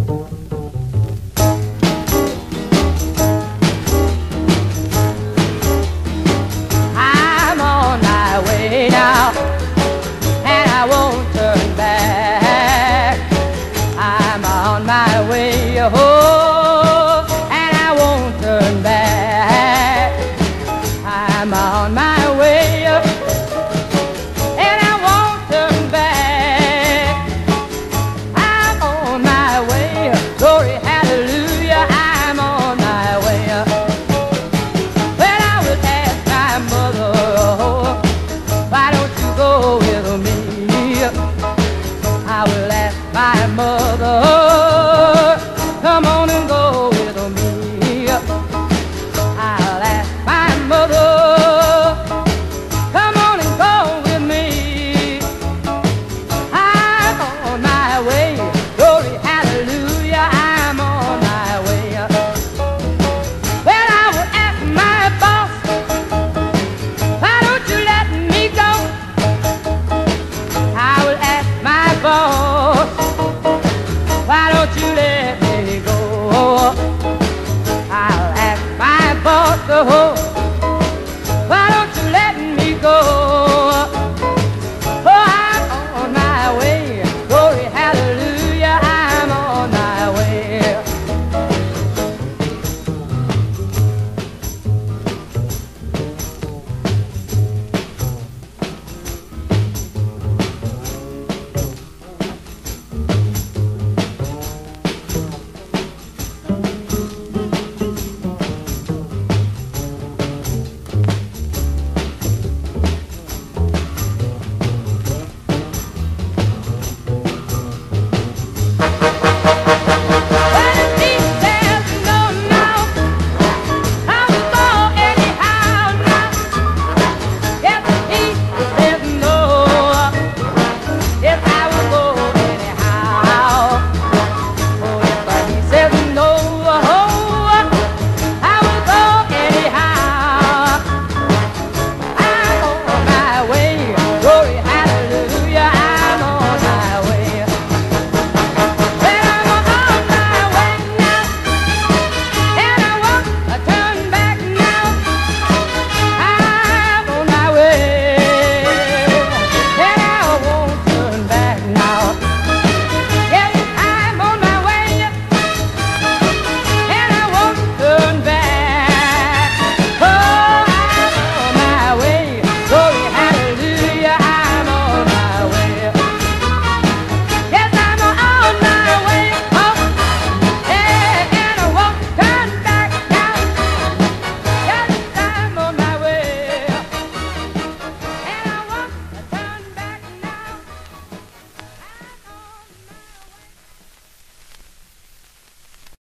I'm on my way now, and I won't turn back. I'm on my way, oh, and I won't turn back. I'm on my way, and I won't turn back. I'm on my way, glory, hallelujah. I'm on my way. Well, I will ask my mother, oh, why don't you go with me? I will ask my mother.